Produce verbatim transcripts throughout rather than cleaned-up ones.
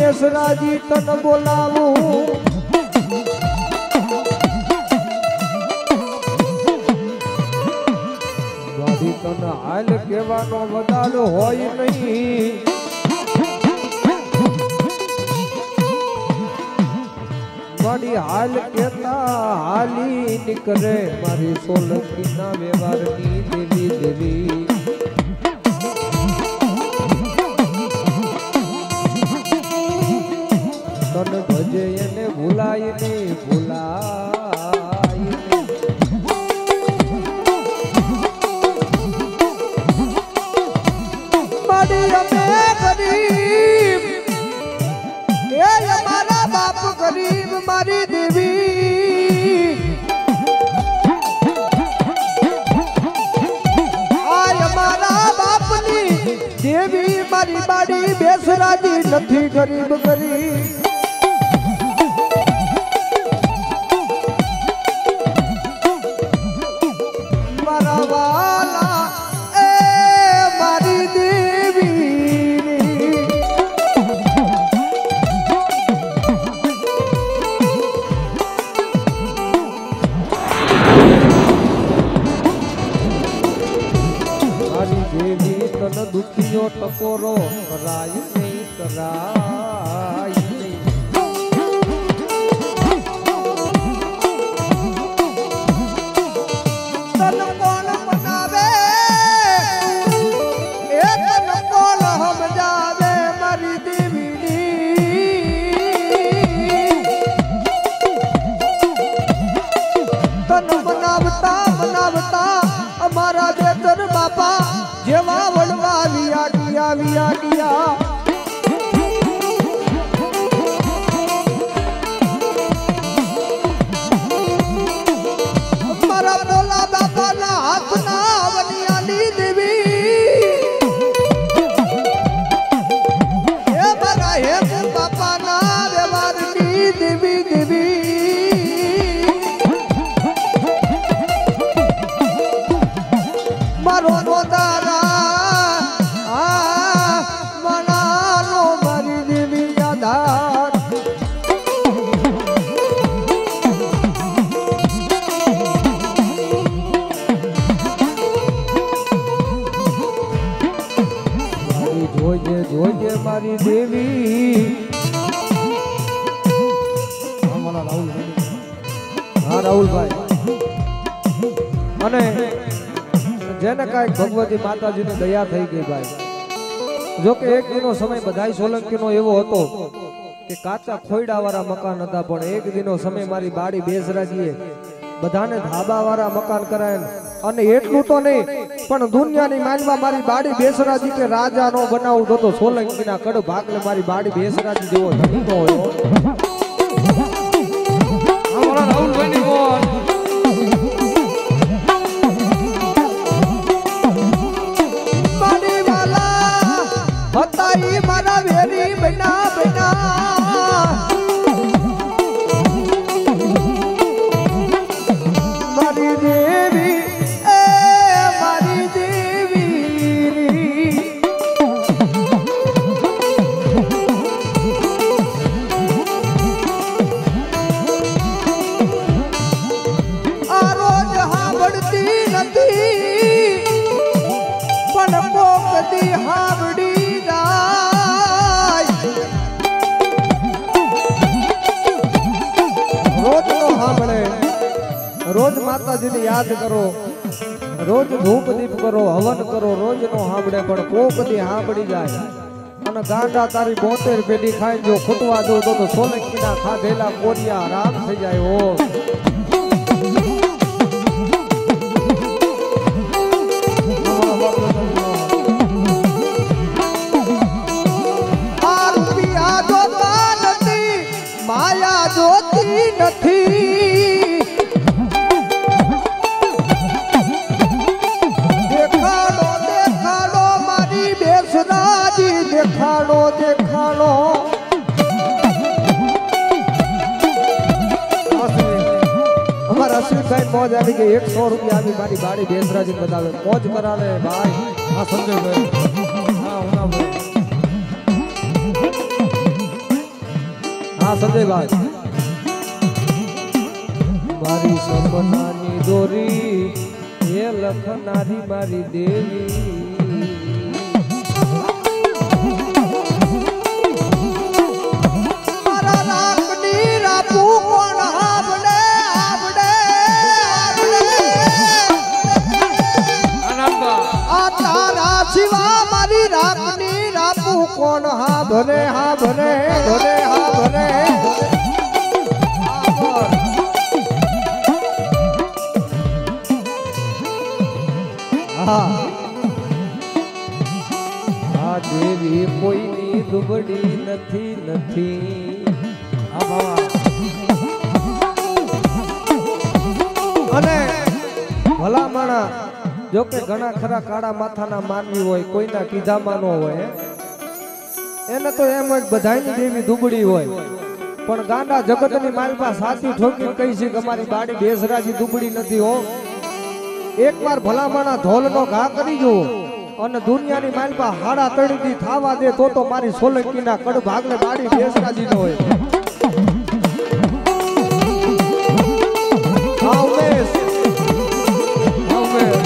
બેસરાજી તન બોલાવું મારી તન હાલ કહેવાનો વધારો હોય નહીં મારી હાલ કેતા હાલી નીકળે મારી સોલંકી ના વ્યવહારની દેવી દેવી તન ભજે એને ભૂલાય નહીં ભૂલાય મારી અમે ગરીબ એ અમારા બાપ ગરીબ મારી દેવી આ અમારા બાપની દેવી મારી બાડી બેસરાજી નથી ગરીબ ગરીબ દુખીઓ ટકોરો કરાય નહીં કરાય નહીં તન કોણ બનાવે એ તન કોણ સમજાવે મારી દેવીની તન બનાવતા બનાવતા અમારા બેતર બાપા જેવા વડવા વિયા ડિયા વિયા ડિયા મારા બોલા બાપાના હાથના વનિયાની દેવી હે મારા હે બાપાના વ્યવહારની દેવી દેવી મારો નોંધારા જોજે જોજે મારી દેવી હા રાહુલભાઈ અને જેને કાંઈક ભગવતી માતાજીની દયા થઈ ગઈ ભાઈ જો કે એક દિનો સમય બધાય સોલંકીનો એવો હતો કે કાચા ખોયડા વાળા મકાન હતા પણ એક દિનો સમય મારી બાડી બેસરાજીએ બધાને ધાબા વાળા મકાન કરાયેલ અને એટલું તો નહીં પણ દુનિયાની માલમાં મારી બાડી બેસરાજી કે રાજા નો બનાવું તો સોલંકીના કડ ભાગલે મારી બાડી બેસરાજી જેવો ધણી તો હોય અમારા રાહુલભાઈની બોલ બાડી વાલા હતા ઈ મારા વેરી બના બના મારી દેવી રોજ માતાજીને યાદ કરો રોજ ધૂપ દીપ કરો હવન કરો રોજ નો સાંભળે પણ કોક દી સાંભળી જાય અને ગાંડા તારી બોતેર પેઢી ખાઈ જો ખૂટવા દો તો સોલંકીના ખાધેલા કોરિયા આરામ થઈ જાય હો માયા જોતી નથી દેખાડો દેખાડો મારી બેસરાજી દેખાડો દેખાડો અમારા અશ્વિનભાઈ મોજ આવી ગઈ એકસો રૂપિયા આવી મારી બાડી બેસરાજી બતાવે મોજ કરાવે ભાઈ હા સંજયભાઈ હા ઉના ભાઈ હા સંજયભાઈ મારી સપનાની દોરી એ લખનારી મારી દેવી મારા રાખની રાપુ કોણ આવડે આવડે આ તારા સિવા મારી રાખની રાપુ કોણ હા ભરે હા ભરે ભરે હા ભરે આ દેવી કોઈની દુબળી નથી નથી અને ભલા માણા જો કે ઘણા ખરા કાળા માથાના માનવી હોય કોઈના કીધામાં ન હોય એને તો એમ હોય બધાની દેવી દુબળી હોય પણ ગાંડા જગતની માલપા સાચી ઠોકી કહી છે કે અમારી બાડી બેસરાજી દુબળી નથી હો એકવાર ભલામણા ધોલનો ઘા કરી જુઓ અને દુનિયાની માલપા હાડા તળીથી થાવા દે તો તો મારી સોલંકીના કડ ભાગલે બાડી બેસરાજી ન હોય હા ઉમેશ હા ઉમેશ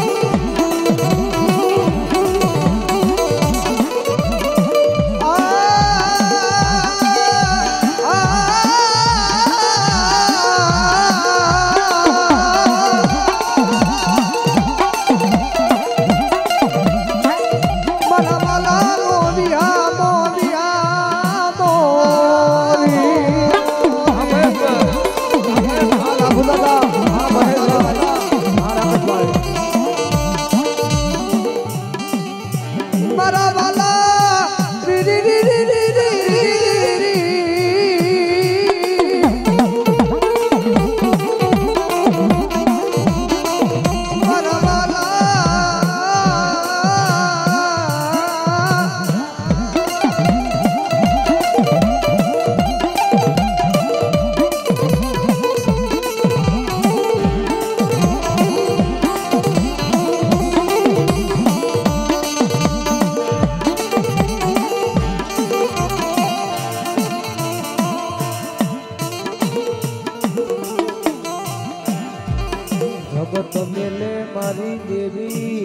જગત મેલે મારી દેવી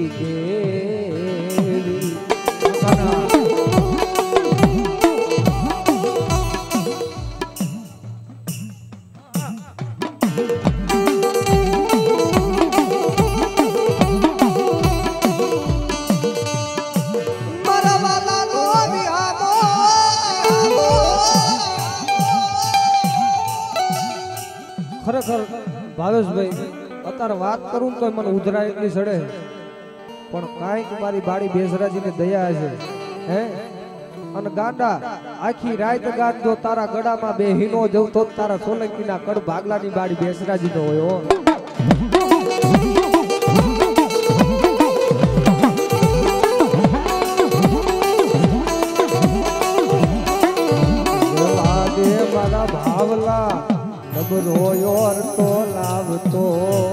દેવી ખરેખર ભાવેશભાઈ અત્યારે વાત કરું તો મને ઉધરા એટલી સડે પણ કાંઈક મારી બાડી બેસરાજીની દયા છે હે અને ગાંડા આખી રાત ગાત જો તારા ગળામાં બે હીનો જવું તો તારા સોલંકીના કડ ભાગલાની બાડી બેસરાજી નો હોય મારા ભાવલા રોયોર તો લાવતો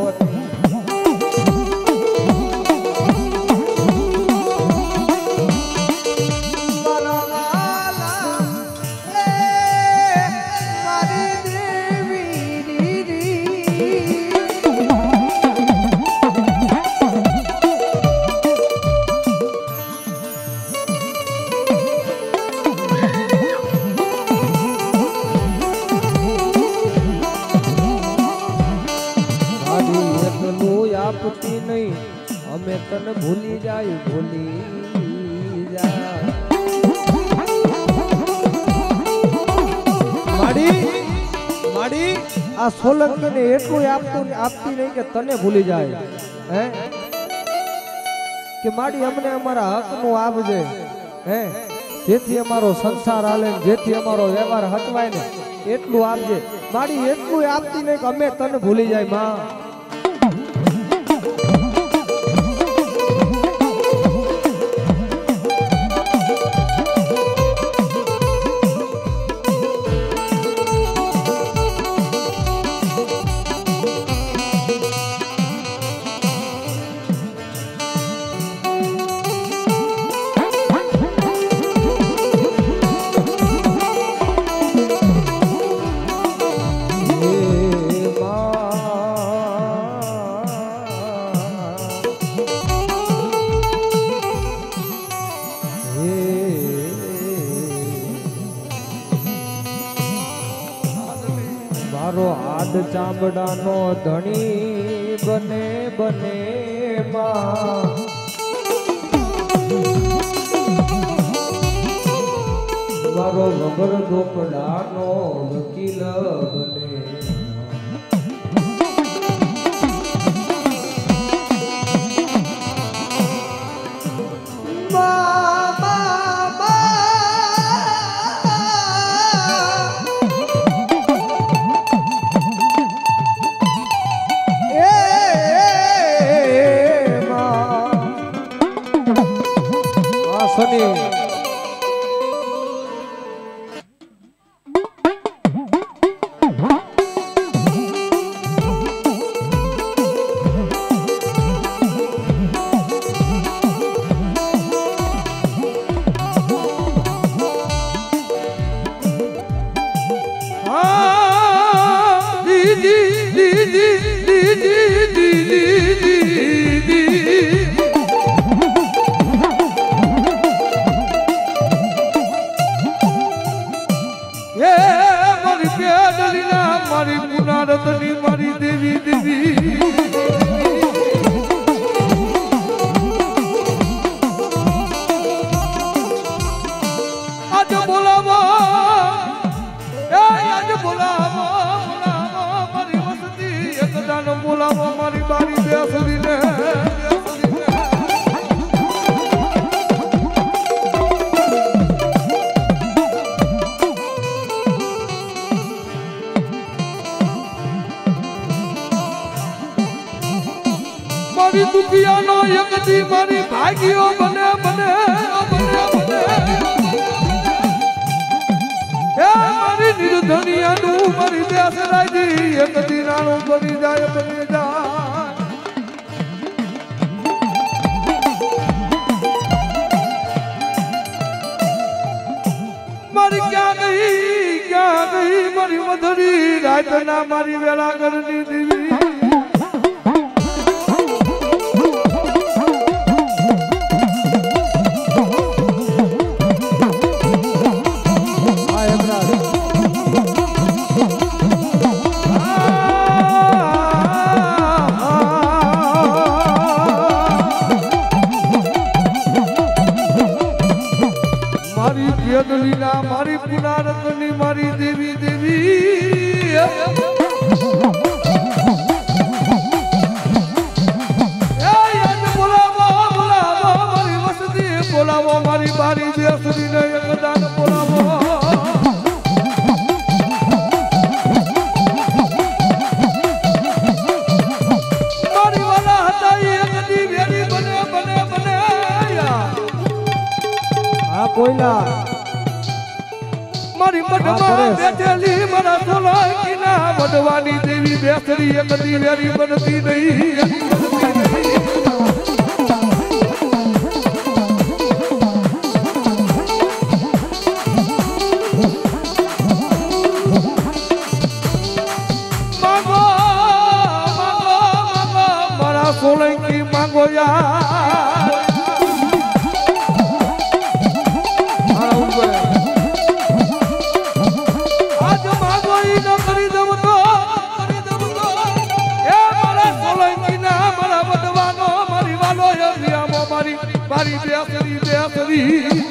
આપતી નહીં અમે તને ભૂલી જાય ભૂલી જાય માડી માડી આ સોલંકીને એટલું આપતું આપતી નહીં કે તને ભૂલી જાય હે કે માડી અમને અમારા હકનું આપજે હે જેથી અમારો સંસાર હાલે જેથી અમારો વ્યવહાર હચવાય ને એટલું આપજે માડી એટલું આપતી નહીં કે અમે તને ભૂલી જાય માં હાથ ચામડાનો ધણી બને બને માં મારો વગર ઢોકળાનો વકીલ બને મારી પુનારતની મારી દેવી દેવી આજ બોલાવો આજ બોલાવો બોલાવો મારી વસતી એકદાન બોલાવો મારી બારી બેસરીને મારી દુખિયાનો એકદી મારી ભાગ્યો બને બને બને બને એ મારી નિર્ધનિયાનું મારી દેસરાજી એકદી નાનું બની જાય બની જાય મારી ક્યાં ગઈ ક્યાં ગઈ મારી મધુરી રાતના મારી વેળા ઘરની દેવી મારી પુનારતની મારી દેવી દેવી બોલાવો બોલાવો મારી વસતી બોલાવો મારી બારી બેસરીને એકદાન બોલાવો મારી વાલા હતા એકદી વેરી બને બને બને આ કોઈલા મારી મઢમાં બેઠેલી મારા સોલંકીના મઢવાની દેવી બેસરી એકદી વેરી બનતી નહીં માંગો માંગો માંગો મારા સોલંકી માંગો યાર મારી બેસરી બેસરી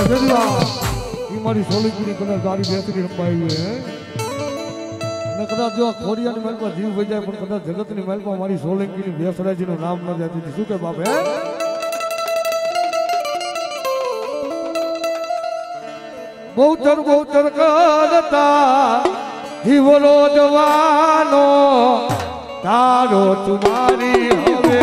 મારી સોલંકીની કદાચ ગાડી બેસરી રંબાવી હે અને કદાચ જો ખોડિયાની મહેલ પર જીવ વહી જાય પણ કદાચ જગતની મહેલ પર મારી સોલંકીની બેસરાજીનું નામ ન જતું શું કે બાપ હે બહુચર બહુચર કરતા જીવરો જવાનો તારો ચુમારી હવે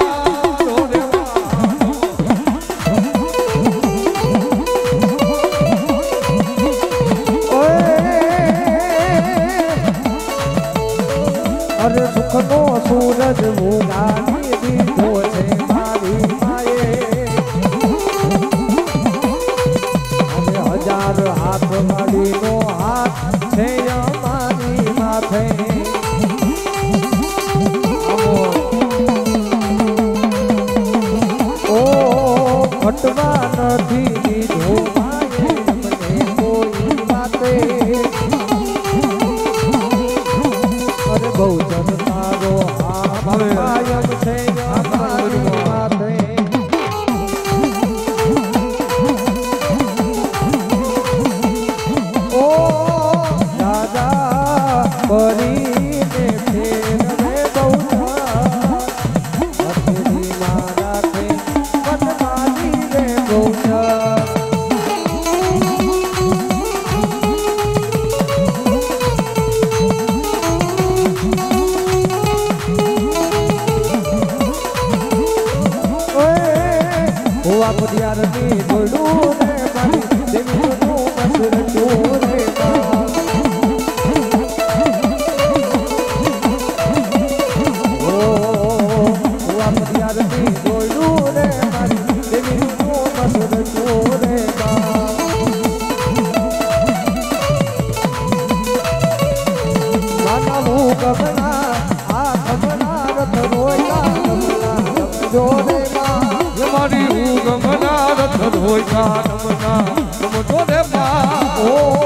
અરે સુખનો સૂરજ ઉગાડી દીધો છે મારી માએ અને હજાર હાથ વાળીનો હાથ છે અમારી માથે ઓ ઘટવા નથી દીધો માએ મને કોઈ વાતે અરે બહુ તારો હા કાયમ છે અમારી માથે ઓ દાદા પરીને ફેરવે બહુ હથેળી મારા કે પટમાની રે બહુ પડિયારની જોડું રે મારી દેવીનું મસર ચોરે ઓ આ પડિયારની જોડું રે મારી દેવીનું મસર ચોરે માનવું ગમના આ ગમના રથ રોયા ગમના જોડે મારી હું ગમના રથ ધોઈ કા નમના નમ જોડે મા ઓ